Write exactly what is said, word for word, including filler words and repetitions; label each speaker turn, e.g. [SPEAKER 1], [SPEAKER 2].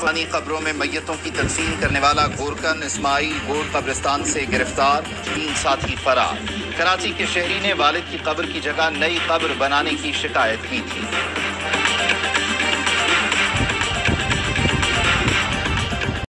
[SPEAKER 1] पुरानी कब्रों में मैयतों की तदफीन करने वाला गोरकन इस्माइल गोर कब्रिस्तान से गिरफ्तार, तीन साथी फरार। कराची के शहरी ने वालिद की कब्र की जगह नई कब्र बनाने की शिकायत की थी।